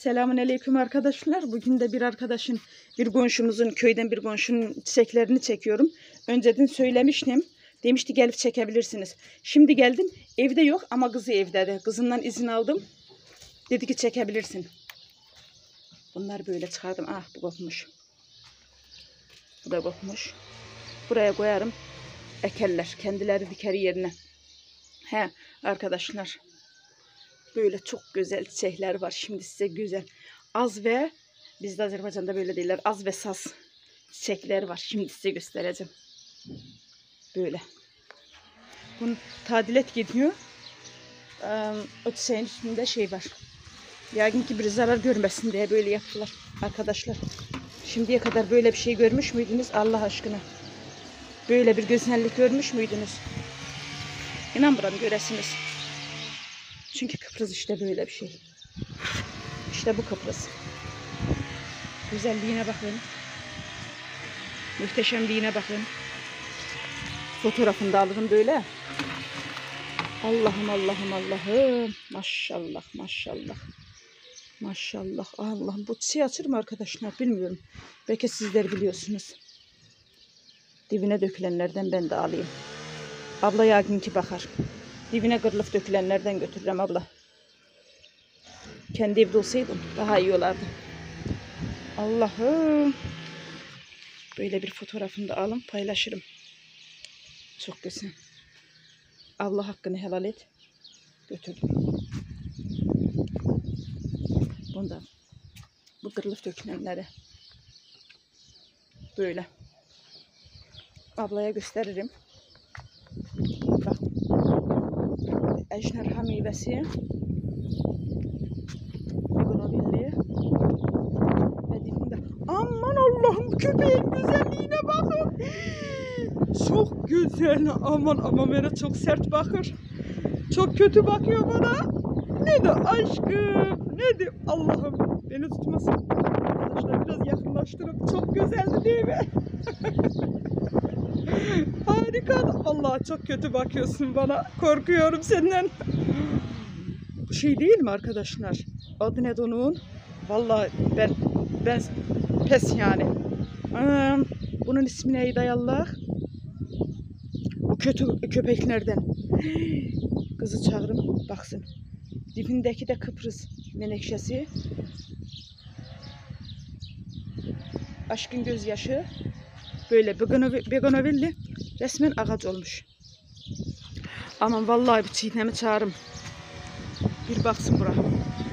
Selamünaleyküm arkadaşlar. Bugün de bir arkadaşın, bir komşumuzun, köyden bir komşunun çiçeklerini çekiyorum. Önceden söylemiştim. Demişti gelip çekebilirsiniz. Şimdi geldim. Evde yok ama kızı evde de. Kızından izin aldım. Dedi ki çekebilirsin. Bunları böyle çıkardım. Ah bu kopmuş. Bu da kopmuş. Buraya koyarım. Ekerler. Kendileri diker yerine. He arkadaşlar. Böyle çok güzel çiçekler var. Şimdi size güzel. Az ve bizde Azerbaycan'da böyle değiller. Az ve saz çiçekler var. Şimdi size göstereceğim. Böyle. Bunun tadilat gidiyor. O çiçeğin üstünde şey var. Yaygın ki bir zarar görmesin diye böyle yaptılar arkadaşlar. Şimdiye kadar böyle bir şey görmüş müydünüz Allah aşkına? Böyle bir güzellik görmüş müydünüz? İnan buranı göresiniz. Çünkü Kıbrıs işte böyle bir şey. İşte bu Kıbrıs. Güzelliğine bakın. Muhteşemliğine bakın. Fotoğrafını da alırım böyle. Allah'ım Allah'ım Allah'ım. Maşallah maşallah. Maşallah Allah'ım. Bu çiçeği açır mı arkadaşlar bilmiyorum. Belki sizler biliyorsunuz. Dibine dökülenlerden ben de alayım. Abla yaginki bakar. Dibine kırılıp dökülenlerden götürürüm abla. Kendi evde olsaydım daha iyi olardı. Allah'ım. Böyle bir fotoğrafını da alın paylaşırım. Çok güzel. Allah hakkını helal et. Götürdüm. Bundan. Bu kırılıp dökülenleri. Böyle. Ablaya gösteririm. Bak. Ejderha meyvesi. Begonovilli. Ve dibinde. Aman Allah'ım köpeğin güzelliğine bakın. Çok güzel. Aman ama bana çok sert bakır. Çok kötü bakıyor bana. Ne de aşkım. Ne de Allah'ım. Beni tutmasın. Arkadaşlar biraz yakınlaştırıp çok güzeldi değil mi? Harika. Allah çok kötü bakıyorsun bana. Korkuyorum senden. Bu şey değil mi arkadaşlar? Adı ne onun? Vallahi ben pes yani. Bunun ismi neydi Allah? Bu kötü köpeklerden. Kızı çağırın baksın. Dibindeki de Kıbrıs menekşesi. Aşkın gözyaşı. Böyle begonovilli resmen ağaç olmuş. Aman vallahi bu çiğnemi çağırım. Bir baksın buraya.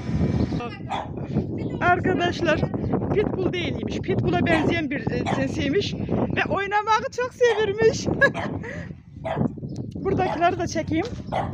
Arkadaşlar pitbull değilmiş. Pitbull'a benzeyen bir cinsiymiş. Ve oynamayı çok sevirmiş. Buradakileri de çekeyim.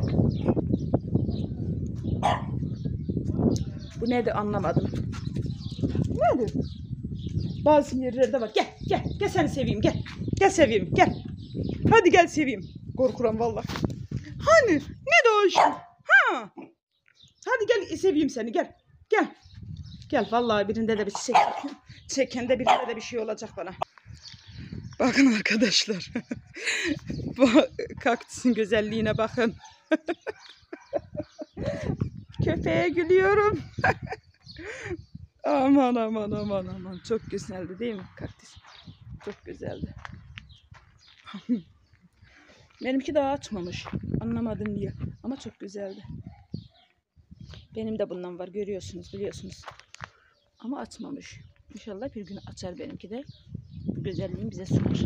Bu nedir anlamadım. Nedir? Bazı yerlerde var. Gel seni seveyim gel. Gel seveyim gel. Hadi gel seveyim. Korkuram vallahi. Hani ne de o iş? Ha. Hadi gel seveyim seni gel. Gel. Gel vallahi birinde de bir çiçek. Çekende birinde de bir şey olacak bana. Bakın arkadaşlar. Bu kaktüsün güzelliğine bakın. Köpeğe gülüyorum. Aman aman aman aman. Çok güzeldi değil mi kaktüs? Çok güzeldi. Benimki daha açmamış. Anlamadım diye. Ama çok güzeldi. Benim de bundan var görüyorsunuz biliyorsunuz. Ama açmamış. İnşallah bir gün açar benimki de. Bu güzelliğini bize sunar.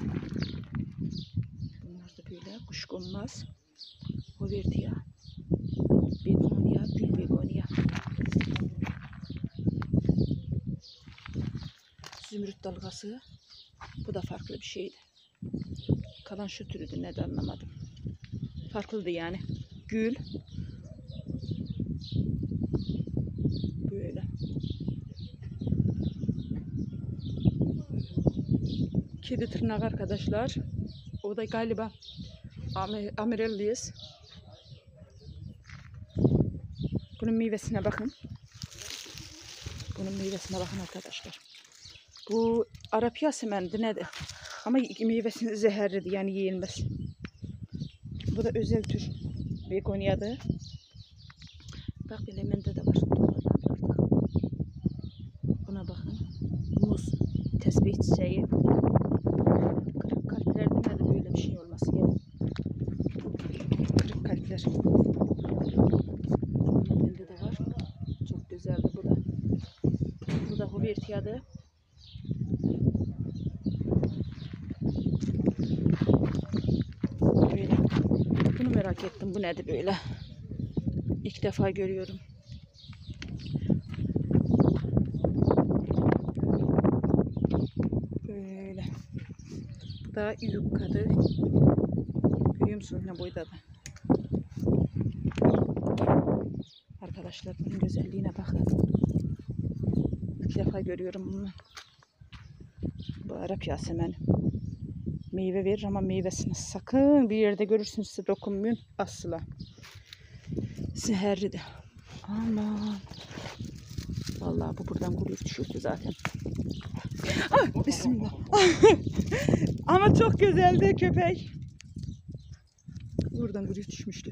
Bunlar da böyle kuşkonmaz. Hovertia. Begonia, gül begonia. Zümrüt dalgası. Bu da farklı bir şeydi. Kalan şu türüydü ne de anlamadım. Farklıydı yani. Gül. Böyle. Kedi tırnak arkadaşlar. O da galiba Amaryllis. Bunun meyvesine bakın. Bunun meyvesine bakın arkadaşlar. Bu Arap Yasemen'di nedir? Ama meyvesini zehirledi yani yiyilmez. Bu da özel tür begoniyadır. Bak elemende de var. Tesbih çiçeği. Kırık kalplerde de böyle bir şey olması gerek. Kırık kalpler. Bende de var. Çok güzeldi bu da. Bu da hubertiyadı. Böyle. Bunu merak ettim. Bu nedir böyle? İlk defa görüyorum. Böyle. Bu da yukarı. Görüyor musunuz ne boyda da? Arkadaşlar bunun güzelliğine bakın. İlk defa görüyorum bunu. Bu Arap Yasemeni. Meyve verir ama meyvesini sakın bir yerde görürsünüz, size dokunmayın asla. Seherli de. Aman. Vallahi bu buradan kuruyup düşürdü zaten. Ah, bismillah. Ama çok güzeldi köpek. Buradan kuruyup düşmüştü.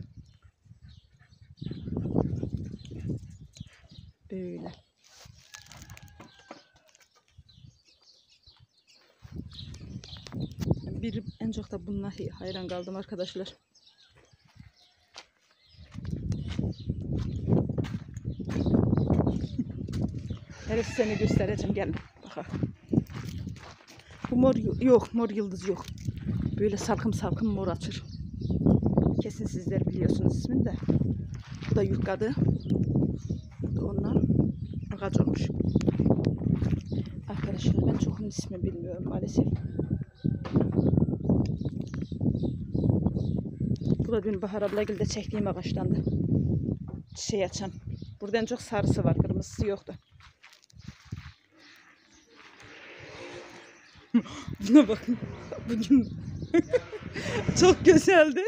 Böyle. En çok da bununla hayran kaldım arkadaşlar. Neresi seni göstereceğim, gelin bakalım. Bu mor yok, mor yıldız yok. Böyle salkım salkım mor açır. Kesin sizler biliyorsunuz ismini de. Bu da yukarıda. Ondan ağaç olmuş. Arkadaşlar ben çoğunun ismini bilmiyorum maalesef. Bu da dün Bahar ablayla çektiğim ağaçtandı. Çiçeği açan. Buradan çok sarısı var, kırmızısı yoktu. Buna bakın. Bugün çok güzeldi.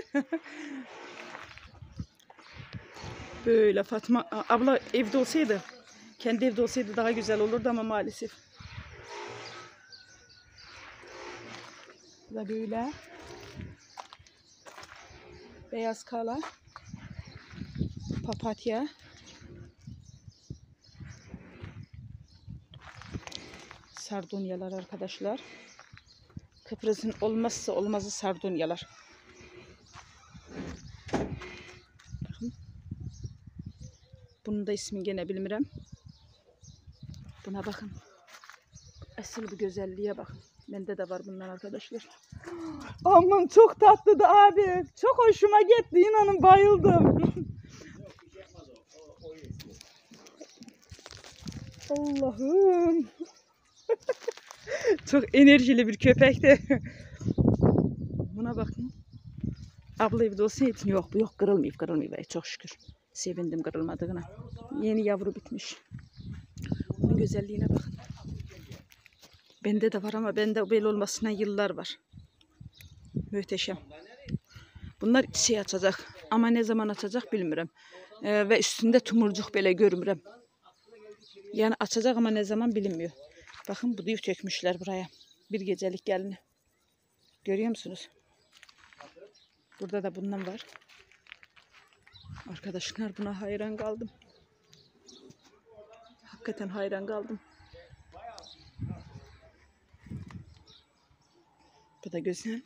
Böyle Fatma abla evde olsaydı, kendi evde olsaydı daha güzel olurdu ama maalesef. Bu da böyle. Beyaz kala. Papatya. Sardunyalar arkadaşlar. Kıbrıs'ın olmazsa olmazı sardunyalar. Bakın. Bunun da ismini gene bilmirəm. Buna bakın. Asıl bu güzelliğe bakın. Bende de var bunlar arkadaşlar. Aman çok tatlıdı abi. Çok hoşuma gitti. İnanın bayıldım. Allah'ım. Çok enerjili bir köpekti. Buna bakın. Abla evde olsaydı yok, bu yok, kırılmıyor. Çok şükür. Sevindim kırılmadığına. Yeni yavru bitmiş. Bunun güzelliğine bakın. Bende de var ama bende böyle olmasına yıllar var. Muhteşem. Bunlar çiçeği açacak. Ama ne zaman açacak bilmiyorum. Ve üstünde tumurcuk böyle görürüm. Yani açacak ama ne zaman bilinmiyor. Bakın bu diyor çökmüşler buraya. Bir gecelik gelini. Görüyor musunuz? Burada da bundan var. Arkadaşlar buna hayran kaldım. Hakikaten hayran kaldım. Bu da güzel.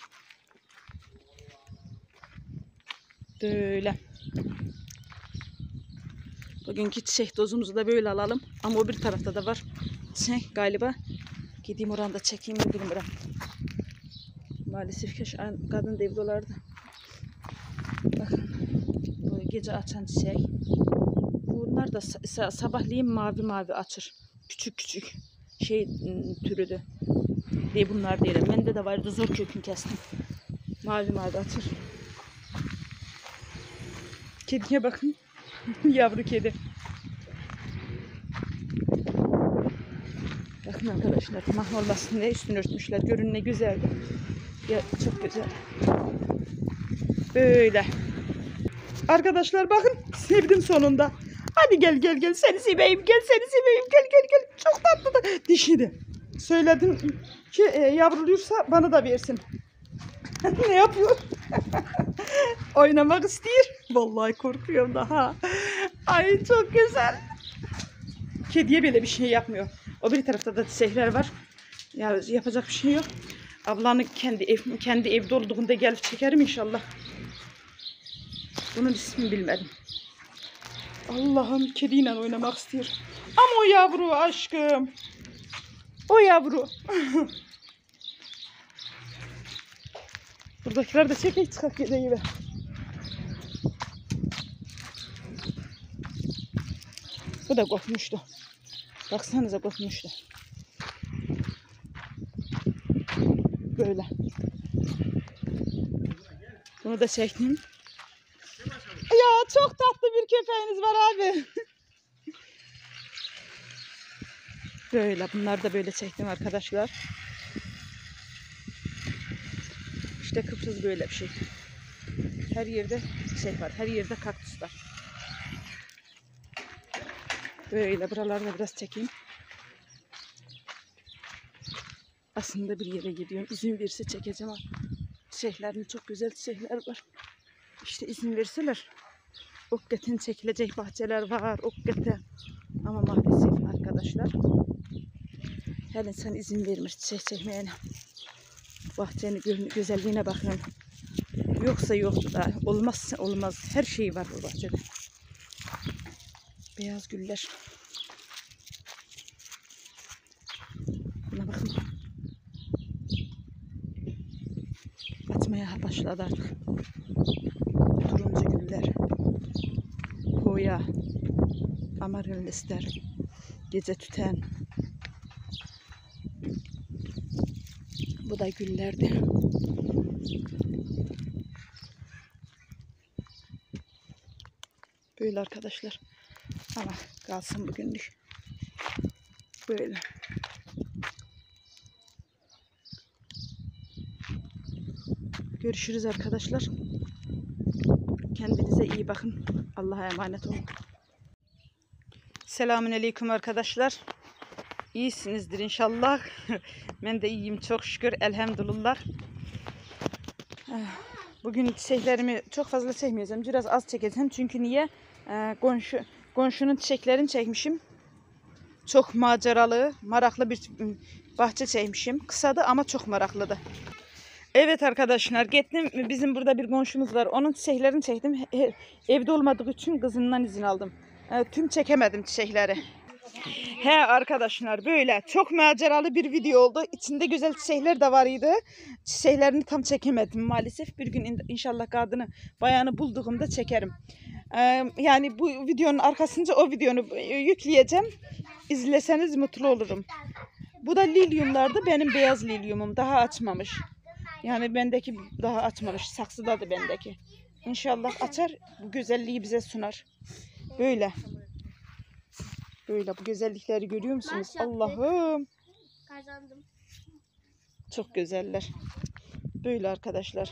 Böyle. Bugünkü çiçek dozumuzu da böyle alalım. Ama o bir tarafta da var. Çiçek galiba. Gideyim oradan da çekeyim mi bilmiyorum. Maalesef ki kadın da evde olardı. Bakın. Bu gece açan çiçek. Bunlar da sabahleyin mavi açır. Küçük şey türüdü. Diye bunlar diyelim. Bende de vardı, zor kökünü kestim. Mavi açır. Kediye bakın. Yavru kedi. Bakın arkadaşlar, mahvolmasın diye üstünü örtmüşler. Görün ne güzeldi. Ya çok güzel. Böyle. Arkadaşlar bakın, sevdim sonunda. Hadi gel seni seveyim, gel. Çok tatlı da dişiydi. Söyledim ki yavrulursa bana da versin. Ne yapıyor? Oynamak istiyor. Vallahi korkuyorum daha. Ay çok güzel. Kediye böyle bir şey yapmıyor. O bir tarafta da çiçekler var. Ya yapacak bir şey yok. Ablanın kendi evde olduğunda gelip çekerim inşallah. Bunun ismini bilmedim. Allah'ım, kediyle oynamak istiyor. Ama o yavru aşkım. O yavru. Buradakiler de çekek çıkak gideyi. Bu da kopmuştu. Baksanıza kopmuştu. Böyle. Bunu da çektim. Ya çok tatlı bir köpeğiniz var abi. Böyle, bunları da böyle çektim arkadaşlar. İşte Kıbrıs böyle bir şey. Her yerde şey var. Her yerde kaktüs var. Böyle buraları da biraz çekeyim. Aslında bir yere gidiyorum. İzin verirse çekeceğim ama çiçeklerin çok güzel çiçekler var. İşte izin verseler hakikaten çekilecek bahçeler var. Hakikaten. Ama maalesef arkadaşlar her insan izin vermiş çiçek çekmeyene. Bahçenin güzelliğine bakın. Yoksa yoktu da olmazsa olmaz. Her şey var bu bahçede. Beyaz güller. Buna bakın. Açmaya başladı artık. Turuncu güller. Hoya. Amaryllisler. Gece tüten. Bu da güllerdi. Böyle arkadaşlar. Ama kalsın bugünlük. Böyle. Görüşürüz arkadaşlar. Kendinize iyi bakın. Allah'a emanet olun. Selamünaleyküm arkadaşlar. İyisinizdir inşallah. Ben de iyiyim çok şükür. Elhamdülillah. Bugün çiçeklerimi çok fazla çekmeyeceğim. Biraz az çekeceğim. Çünkü niye? Komşunun çiçeklerini çekmişim. Çok maceralı, maraklı bir bahçe çekmişim. Kısadı ama çok maraklıdı. Evet arkadaşlar, gittim. Bizim burada bir komşumuz var. Onun çiçeklerini çektim. Evde olmadığı için kızından izin aldım. Tüm çekemedim çiçekleri. He arkadaşlar, böyle çok maceralı bir video oldu. İçinde güzel çiçekler de var idi. Çiçeklerini tam çekemedim maalesef. Bir gün inşallah kadını, bayanı bulduğumda çekerim. Yani bu videonun arkasınca o videonu yükleyeceğim. İzleseniz mutlu olurum. Bu da lilyumlardı. Benim beyaz lilyumum. Daha açmamış. Yani bendeki daha açmamış. Saksıdadır bendeki. İnşallah açar. Bu güzelliği bize sunar. Böyle. Böyle bu güzellikleri görüyor musunuz? Allah'ım. Kazandım. Çok güzeller. Böyle arkadaşlar.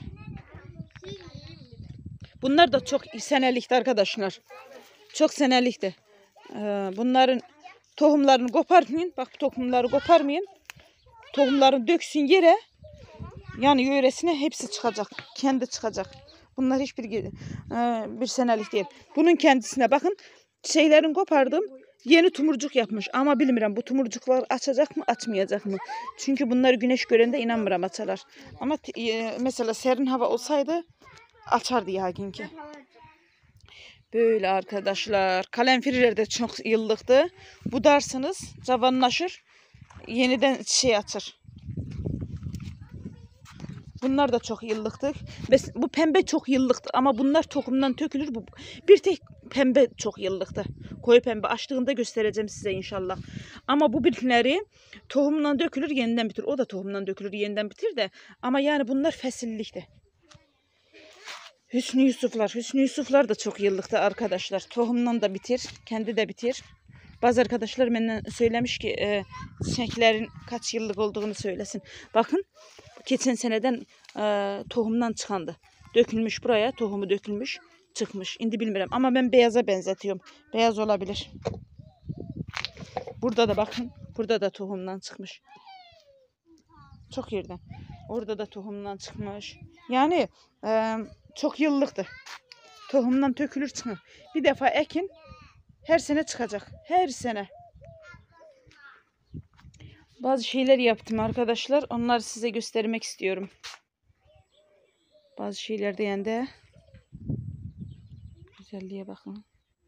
Bunlar da çok senelikti arkadaşlar. Çok senelikti. Bunların tohumlarını koparmayın. Bak tohumları koparmayın. Tohumlarını döksün yere. Yani yöresine hepsi çıkacak. Kendi çıkacak. Bunlar bir senelik değil. Bunun kendisine bakın. Çiçeklerini kopardım. Yeni tumurcuk yapmış. Ama bilmiyorum bu tumurcuklar açacak mı açmayacak mı? Çünkü bunları güneş görende inanmıyorum açarlar. Ama mesela serin hava olsaydı açardı yaginki. Böyle arkadaşlar. Kalemfirler de çok yıllıktı. Budarsınız, cavanlaşır. Yeniden açar. Bunlar da çok yıllıktı. Bu pembe çok yıllıktı ama bunlar tohumdan tökülür. Bir tek pembe çok yıllıktı. Koyu pembe açtığında göstereceğim size inşallah. Ama bu bitkileri tohumdan dökülür yeniden bitir. O da tohumdan dökülür yeniden bitir de. Ama yani bunlar fesillikti. Hüsnü Yusuflar da çok yıllıktı arkadaşlar. Tohumdan da bitir. Kendi de bitir. Bazı arkadaşlar benden söylemiş ki çiçeklerin kaç yıllık olduğunu söylesin. Bakın geçen seneden tohumdan çıkandı. Dökülmüş buraya. Tohumu dökülmüş. Çıkmış. Şimdi bilmiyorum. Ama ben beyaza benzetiyorum. Beyaz olabilir. Burada da bakın. Burada da tohumdan çıkmış. Çok yerden. Orada da tohumdan çıkmış. Yani çok yıllıktı. Tohumdan tökülür çıkar. Bir defa ekin her sene çıkacak. Her sene. Bazı şeyler yaptım arkadaşlar. Onları size göstermek istiyorum. Bazı şeyler de de güzelliğe bakın.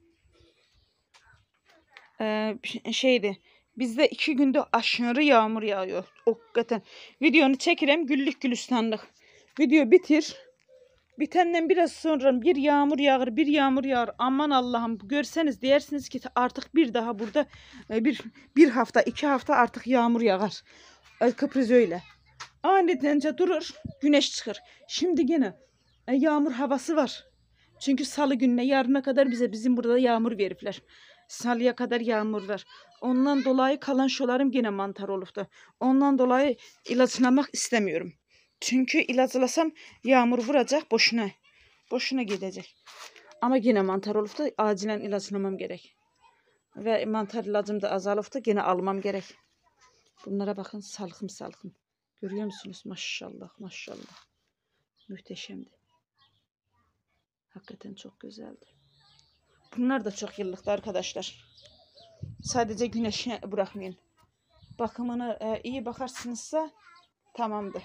Şeydi. Bizde 2 günde aşırı yağmur yağıyor. Hakikaten. Videonu çekirem güllük gülistanlık. Video bitir. Bitenden biraz sonra bir yağmur yağar, bir yağmur yağar. Aman Allah'ım, görseniz dersiniz ki artık bir daha burada bir hafta, 2 hafta artık yağmur yağar. Kıbrıs öyle. Anidence durur, güneş çıkar. Şimdi yine yağmur havası var. Çünkü salı gününe yarına kadar bizim burada yağmur verirler. Salıya kadar yağmur var. Ondan dolayı kalan şolarım yine mantar olubdu. Ondan dolayı ilaçlamak istemiyorum. Çünkü ilaçlasam yağmur vuracak boşuna. Boşuna gidecek. Ama yine mantar olubdu. Acilen ilaçlamam gerek. Ve mantar ilacım da azalıbdı. Yine almam gerek. Bunlara bakın, salkım salkım. Görüyor musunuz? Maşallah maşallah. Muhteşemdi. Hakikaten çok güzeldi. Bunlar da çok yıllıktı arkadaşlar. Sadece güneşe bırakmayın. Bakımına iyi bakarsınızsa tamamdı.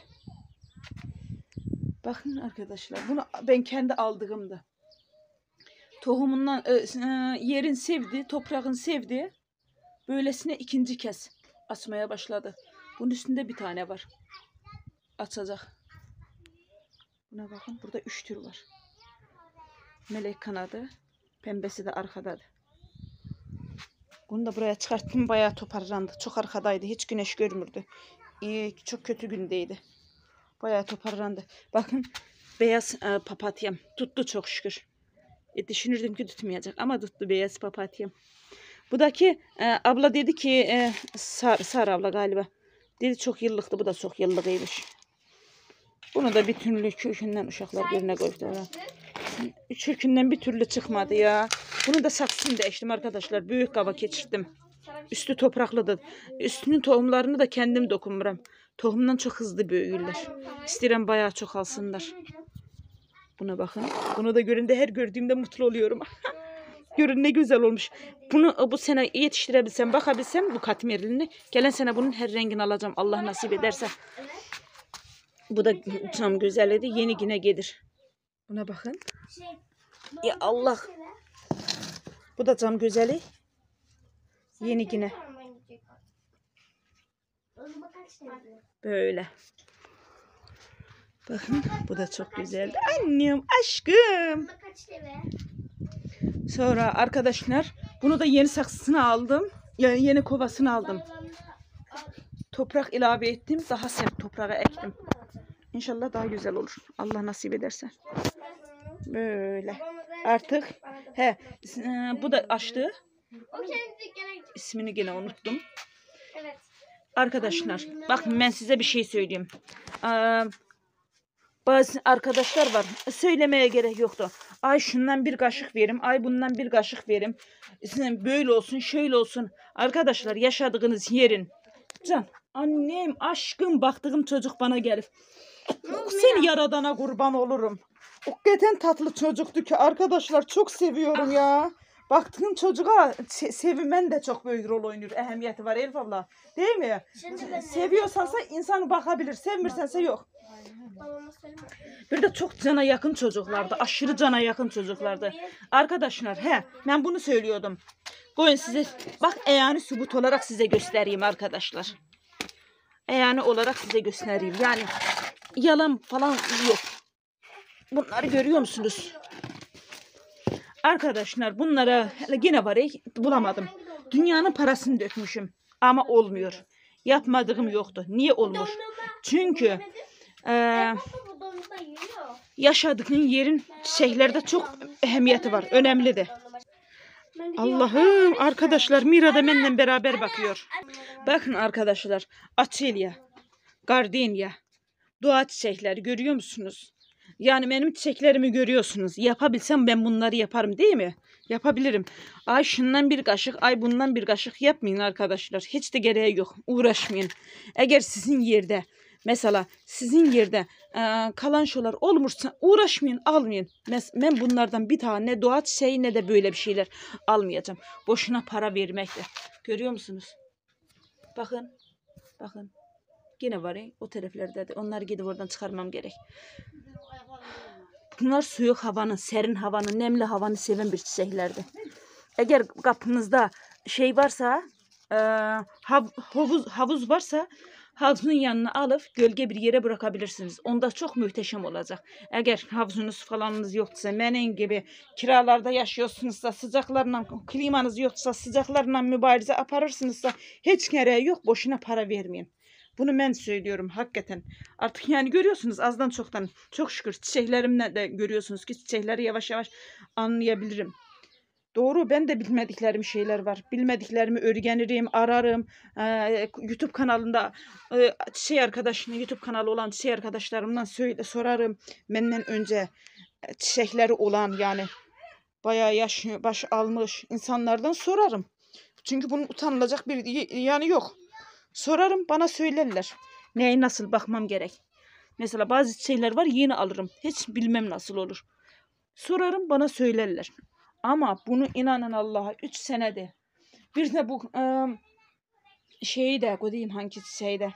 Bakın arkadaşlar, bunu ben kendi aldığımda. Tohumundan yerin sevdi, toprağın sevdi. Böylesine ikinci kez açmaya başladı. Bunun üstünde bir tane var. Açacak. Buna bakın, burada 3 tür var. Melek kanadı, pembesi de arkadadır. Bunu da buraya çıkarttım, bayağı toparlandı. Çok arkadaydı, hiç güneş görmürdü. Çok kötü gündeydi. Bayağı toparlandı. Bakın, beyaz papatyam tuttu çok şükür. Düşünürdüm ki tutmayacak ama tuttu beyaz papatyam. Budaki abla dedi ki Sar abla galiba. Dedi çok yıllıktı, bu da çok yıllıkıymış. Bunu da bir türlü kökünden uşaklar birine koydular. Kökünden bir türlü çıkmadı ya. Bunu da saksını değiştim arkadaşlar. Büyük kaba geçirdim. Üstü topraklıdır. Üstünün tohumlarını da kendim dokunmuram. Tohumdan çok hızlı büyürler. İsterim bayağı çok alsınlar. Buna bakın. Bunu da göründe her gördüğümde mutlu oluyorum. Görün ne güzel olmuş. Bunu bu sene yetiştirebilsem, bakabilsem bu katmerini, gelen sene bunun her rengini alacağım. Allah nasip ederse. Bu da tam güzeldi. Yeni yine gelir. Buna bakın. Ya Allah. Bu da cam güzeli. Yeni yine. Böyle. Bakın bu da çok güzeldi. Annem, aşkım. Sonra arkadaşlar bunu da yeni saksısını aldım. Yani yeni kovasını aldım. Toprak ilave ettim. Daha sert toprağa ektim. İnşallah daha güzel olur. Allah nasip ederse. Böyle. Artık bu da açtı. İsmini yine unuttum. Arkadaşlar bakın ben size bir şey söyleyeyim. Bazı arkadaşlar var. Söylemeye gerek yoktu. Ay şundan bir kaşık verim. Ay bundan bir kaşık verim. Böyle olsun, şöyle olsun. Arkadaşlar yaşadığınız yerin. Can, annem, aşkım, baktığım çocuk bana gelip. Seni yaradana kurban olurum. Hakikaten tatlı çocuktu ki arkadaşlar, çok seviyorum ya. Baktığım çocuğa sevimen de çok büyük rol oynuyor. Ehemmiyeti var Elif abla. Değil mi? Seviyorsansa insan bakabilir. Sevmirsense yok. Bir de çok cana yakın çocuklardı. Aşırı cana yakın çocuklardı. Arkadaşlar ben bunu söylüyordum. Koyun size bak, yani sübut olarak size göstereyim arkadaşlar. Yani olarak size göstereyim. Yani yalan falan yok. Bunları görüyor musunuz? Arkadaşlar bunlara yine var bulamadım. Dünyanın parasını dökmüşüm. Ama olmuyor. Yapmadığım yoktu. Niye olmuş? Çünkü yaşadığın yerin çiçeklerde çok ehemmiyeti var. Önemli de. Allah'ım arkadaşlar, Mira da benimle beraber bakıyor. Bakın arkadaşlar, açilya, gardenya, doğa çiçekleri görüyor musunuz? Yani benim çiçeklerimi görüyorsunuz. Yapabilsem ben bunları yaparım değil mi? Yapabilirim. Ay şundan bir kaşık, ay bundan bir kaşık yapmayın arkadaşlar. Hiç de gereği yok. Uğraşmayın. Eğer sizin yerde, mesela sizin yerde kalan şeyler olmuşsa uğraşmayın, almayın. Ben bunlardan bir tane ne doğa çiçeği ne de böyle bir şeyler almayacağım. Boşuna para vermekle. Görüyor musunuz? Bakın. Bakın. Yine var o taraflarda. Onları gidip oradan çıkarmam gerek. Bunlar soyuq havanın, serin havanın, nemli havanı seven bir çiçeklerdir. Eğer kapınızda şey varsa, havuz varsa havuzun yanına alıp gölge bir yere bırakabilirsiniz. Onda çok muhteşem olacak. Eğer havuzunuz falanınız yoksa, mənim gibi kiralarda yaşıyorsunuzsa, sıcaklarla, klimanız yoksa, sıcaklarla mübarize aparırsınızsa hiç gereği yok, boşuna para vermeyin. Bunu ben söylüyorum hakikaten. Artık yani görüyorsunuz azdan çoktan. Çok şükür çiçeklerimle de görüyorsunuz ki çiçekleri yavaş yavaş anlayabilirim. Doğru, ben de bilmediklerim şeyler var. Bilmediklerimi öğrenirim, ararım. YouTube kanalında YouTube kanalı olan çiçek arkadaşlarımdan sorarım. Benden önce çiçekleri olan yani bayağı yaş baş almış insanlardan sorarım. Çünkü bunun utanılacak bir yanı yok. Sorarım, bana söylerler. Neye nasıl bakmam gerek. Mesela bazı şeyler var yeni alırım. Hiç bilmem nasıl olur. Sorarım, bana söylerler. Ama bunu inanın Allah'a 3 senede. Bir de bu şeyi de koyayım hangi şeyde.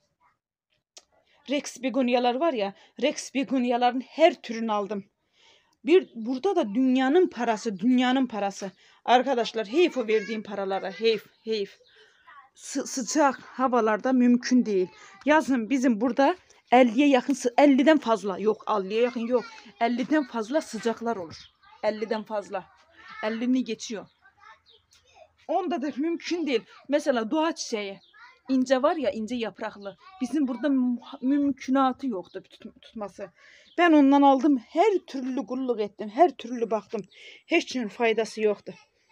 Rex begonyalar var ya. Rex begonyaların her türünü aldım. Burada da dünyanın parası. Arkadaşlar heyf o verdiğim paralara. Heyf. Sıcak havalarda mümkün değil. Yazın bizim burada 50'ye yakın, 50'den fazla yok, 50'ye yakın yok. 50'den fazla sıcaklar olur. 50'den fazla. 50'ni geçiyor. Onda da mümkün değil. Mesela doğa çiçeği. İnce var ya, ince yapraklı. Bizim burada mümkünatı yoktu tutması. Ben ondan aldım. Her türlü kulluk ettim. Her türlü baktım. Hiçbir faydası yoktu.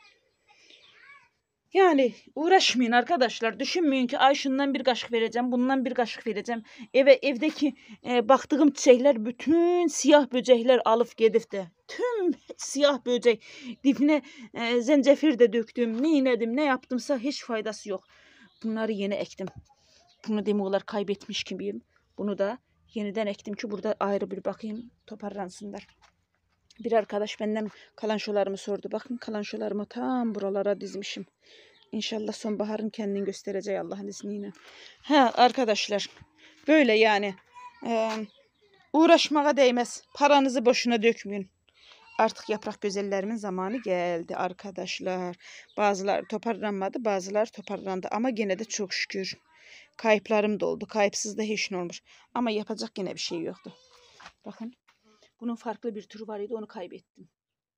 Yani uğraşmayın arkadaşlar. Düşünmeyin ki ay şundan bir kaşık vereceğim. Bundan bir kaşık vereceğim. Evdeki baktığım çiçekler bütün siyah böcekler alıp gedifti. Tüm siyah böcek. Dibine zencefil de döktüm. Ne inedim ne yaptımsa hiç faydası yok. Bunları yeni ektim. Bunu demolar kaybetmiş gibiyim. Bunu da yeniden ektim ki burada ayrı bir bakayım toparlansınlar. Bir arkadaş benden kalançolarımı sordu. Bakın kalançolarımı tam buralara dizmişim. İnşallah sonbaharın kendini göstereceği Allah'ın izniyle. Arkadaşlar böyle yani uğraşmaya değmez. Paranızı boşuna dökmeyin. Artık yaprak güzellerimin zamanı geldi arkadaşlar. Bazıları toparlanmadı, bazıları toparlandı ama gene de çok şükür. Kayıplarım da oldu. Kayıpsız da hiç ne olmuş. Ama yapacak yine bir şey yoktu. Bakın. Bunun farklı bir türü var idi, onu kaybettim.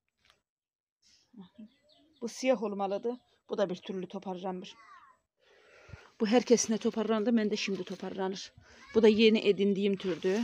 Bu siyah olmalıdı. Bu da bir türlü toparlanmış. Bu herkesine toparlandı. Ben de şimdi toparlanır. Bu da yeni edindiğim türdü.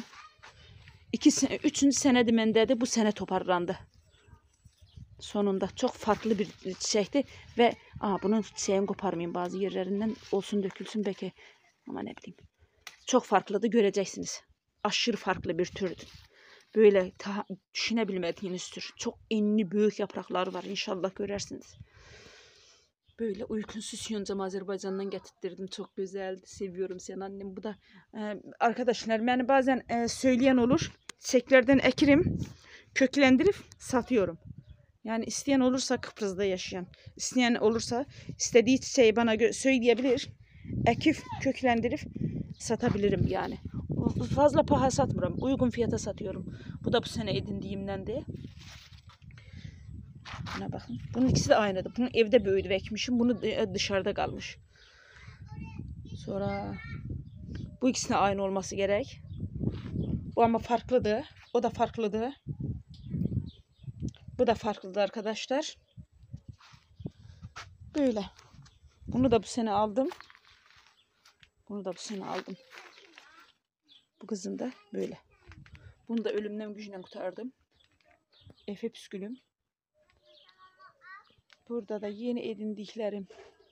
3. senedi mendədir. Bu sene toparlandı. Sonunda çok farklı bir çiçekti. Ve bunun çiçeğini koparmayayım bazı yerlerinden. Olsun dökülsün belki. Ama ne bileyim. Çok farklıdı, göreceksiniz. Aşırı farklı bir türdü. Böyle düşünebilmediğiniz tür. Çok enli büyük yaprakları var. İnşallah görersiniz. Böyle uykunsuz yoncam Azerbaycan'dan getirttirdim. Çok güzeldi. Seviyorum seni annem. Bu da arkadaşlar beni bazen söyleyen olur. Çiçeklerden ekirim. Köklendirip satıyorum. Yani isteyen olursa Kıbrıs'ta yaşayan. İsteyen olursa istediği çiçeği bana söyleyebilir. Ekip köklendirip satabilirim yani. Fazla paha satmıyorum. Uygun fiyata satıyorum. Bu da bu sene edindiğimden de. Buna bakın. Bunun ikisi de aynıdır. Bunu evde büyüdü ve ekmişim. Bunu dışarıda kalmış. Sonra bu ikisi de aynı olması gerek. Bu ama farklıdır. O da farklıdır. Bu da farklıdır arkadaşlar. Böyle. Bunu da bu sene aldım. Bunu da bu sene aldım. Bu kızım da böyle. Bunu da ölümden gücüne kurtardım. Efe püskülüm. Burada da yeni edindiklerim.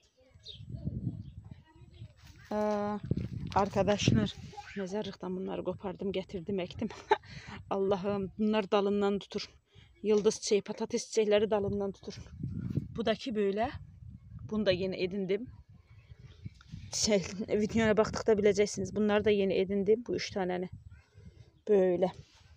Arkadaşlar mezarlıktan bunları kopardım, getirdim, ektim. Allah'ım bunlar dalından tutur. Yıldız çiçeği, patates çiçekleri dalından tutur. Budaki böyle. Bunu da yeni edindim. Videoya baktıkta bileceksiniz. Bunları da yeni edindim. Bu 3 taneni. Böyle.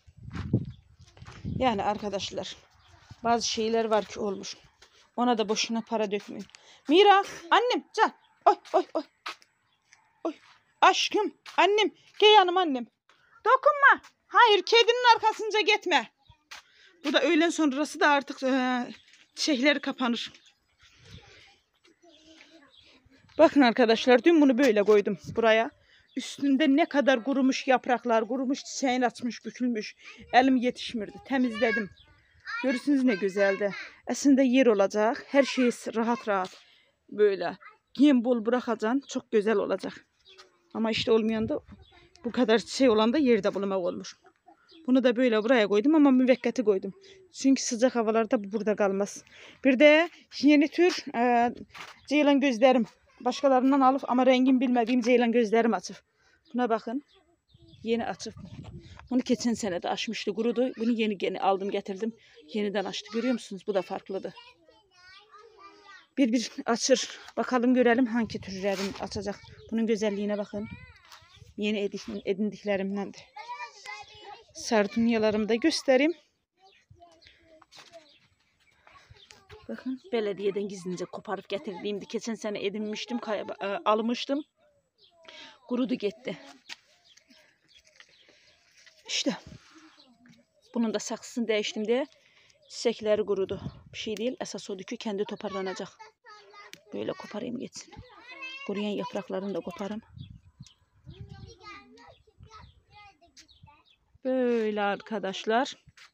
Yani arkadaşlar bazı şeyler var ki olmuş. Ona da boşuna para dökmeyin. Mira annem can. Oy. Aşkım. Annem. Gel yanıma annem. Dokunma. Hayır, kedinin arkasınca gitme. Bu da öğlen sonrası da artık çiçekleri kapanır. Bakın arkadaşlar, dün bunu böyle koydum buraya. Üstünde ne kadar kurumuş yapraklar, kurumuş çiçeğin açmış, bükülmüş. Elim yetişmirdi. Temizledim. Görürsünüz ne güzeldi. Aslında yer olacak. Her şey rahat rahat. Böyle yem bol bırakacaksın. Çok güzel olacak. Ama işte olmayan da bu kadar şey olan da yerde bulunmak olmuş. Bunu da böyle buraya koydum ama müvekkati koydum. Çünkü sıcak havalarda bu burada kalmaz. Bir de yeni tür ceylan gözlerim. Başkalarından alıp ama rengini bilmediğim ceylan gözlerim açıp. Buna bakın. Yeni açıp. Bunu geçen sene de açmıştı, kurudu. Bunu yeni aldım, getirdim. Yeniden açtı. Görüyor musunuz? Bu da farklıydı. Bir açır. Bakalım görelim hangi türlerin açacak. Bunun güzelliğine bakın. Yeni edindiklerimden de. Sardunyalarımı da göstereyim. Bakın, belediyeden gizlice koparıp getirdiğimdi. Geçen sene edinmiştim, almıştım. Kurudu gitti. İşte. Bunun da saksısını değiştim diye çiçekleri kurudu. Bir şey değil. Esas o ki kendi toparlanacak. Böyle koparayım geçsin. Kuruyan yapraklarını da koparım. Böyle arkadaşlar.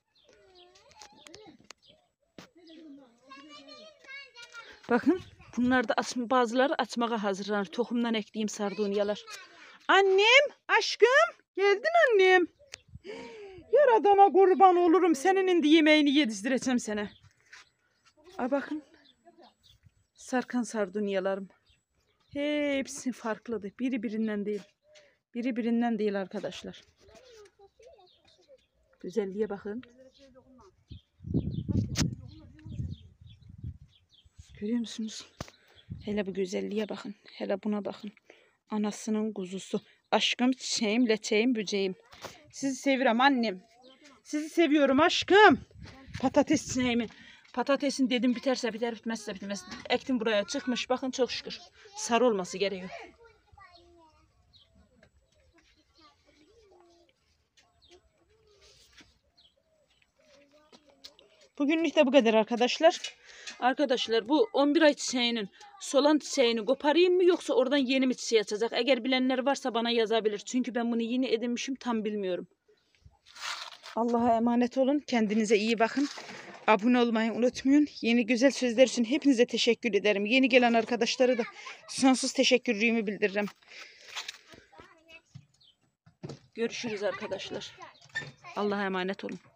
Bakın, bunlar da bazıları açmaya hazırlanır. Tohumdan ekleyeyim sardunyalar. Annem, aşkım, geldin annem. Yaradana kurban olurum. Senin indi yemeğini yedizdireceğim sana. Ay bakın. Sarkan sardunyalarım. Hepsi farklıdır. Biri birinden değil. Biri birinden değil arkadaşlar. Güzelliğe bakın. Görüyor musunuz? Hele bu güzelliğe bakın. Hele buna bakın. Anasının kuzusu. Aşkım, çiçeğim, leçeğim, böceğim. Sizi seviyorum annem. Sizi seviyorum aşkım. Patates çiçeğimi. Patatesin dedim biterse biter, bitmezse bitmez. Ektim buraya, çıkmış. Bakın çok şükür. Sarı olması gerekiyor. Bugünlük de bu kadar arkadaşlar. Arkadaşlar, bu 11 ay çiçeğinin solan çiçeğini koparayım mı yoksa oradan yeni mi çiçeği açacak? Eğer bilenler varsa bana yazabilir. Çünkü ben bunu yeni edinmişim, tam bilmiyorum. Allah'a emanet olun. Kendinize iyi bakın. Abone olmayı unutmayın. Yeni güzel sözler için hepinize teşekkür ederim. Yeni gelen arkadaşlara da sonsuz teşekkürlüğümü bildiririm. Görüşürüz arkadaşlar. Allah'a emanet olun.